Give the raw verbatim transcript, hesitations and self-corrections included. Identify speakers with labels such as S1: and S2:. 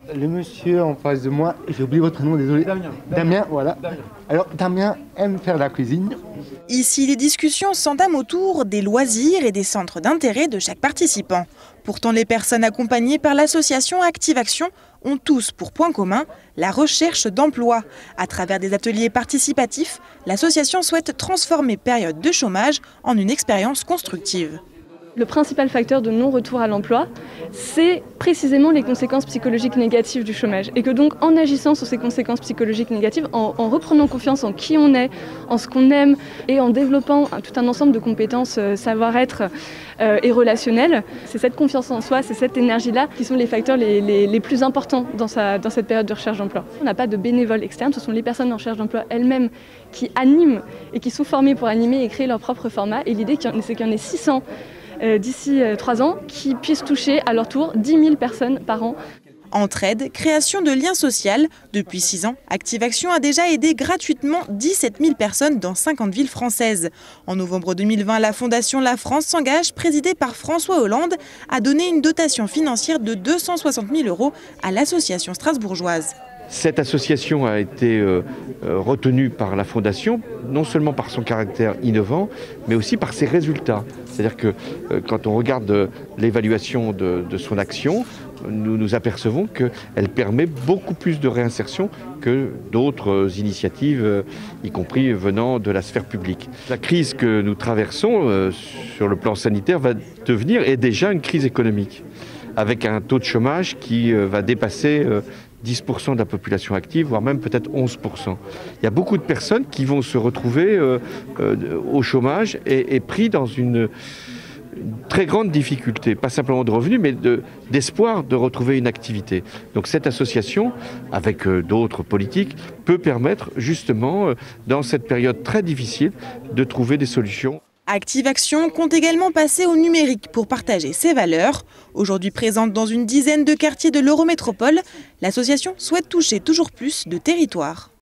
S1: Le monsieur en face de moi, j'ai oublié votre nom, désolé.
S2: Damien.
S1: Damien, voilà.
S2: Damien.
S1: Alors Damien aime faire la cuisine.
S3: Ici, les discussions s'entament autour des loisirs et des centres d'intérêt de chaque participant. Pourtant, les personnes accompagnées par l'association Active Action ont tous pour point commun la recherche d'emploi. À travers des ateliers participatifs, l'association souhaite transformer période de chômage en une expérience constructive.
S4: Le principal facteur de non-retour à l'emploi, c'est précisément les conséquences psychologiques négatives du chômage. Et que donc, en agissant sur ces conséquences psychologiques négatives, en, en reprenant confiance en qui on est, en ce qu'on aime, et en développant tout un ensemble de compétences euh, savoir-être euh, et relationnelles, c'est cette confiance en soi, c'est cette énergie-là qui sont les facteurs les, les, les plus importants dans, sa, dans cette période de recherche d'emploi. On n'a pas de bénévoles externes, ce sont les personnes en recherche d'emploi elles-mêmes qui animent et qui sont formées pour animer et créer leur propre format. Et l'idée, c'est qu'il y en ait six cents Euh, d'ici euh, trois ans, qui puissent toucher à leur tour dix mille personnes par an.
S3: Entraide, création de liens sociaux. Depuis six ans, Active Action a déjà aidé gratuitement dix-sept mille personnes dans cinquante villes françaises. En novembre deux mille vingt, la Fondation La France s'engage, présidée par François Hollande, à donner une dotation financière de deux cent soixante mille euros à l'association strasbourgeoise.
S5: Cette association a été euh, retenue par la Fondation, non seulement par son caractère innovant, mais aussi par ses résultats. C'est-à-dire que euh, quand on regarde euh, l'évaluation de, de son action, nous nous apercevons qu'elle permet beaucoup plus de réinsertion que d'autres initiatives, euh, y compris venant de la sphère publique. La crise que nous traversons euh, sur le plan sanitaire va devenir, est déjà une crise économique, avec un taux de chômage qui euh, va dépasser euh, dix pour cent de la population active, voire même peut-être onze pour cent. Il y a beaucoup de personnes qui vont se retrouver euh, euh, au chômage et, et pris dans une, une très grande difficulté, pas simplement de revenus, mais de, d'espoir de retrouver une activité. Donc cette association, avec euh, d'autres politiques, peut permettre justement, euh, dans cette période très difficile, de trouver des solutions.
S3: Active Action compte également passer au numérique pour partager ses valeurs. Aujourd'hui présente dans une dizaine de quartiers de l'Eurométropole, l'association souhaite toucher toujours plus de territoires.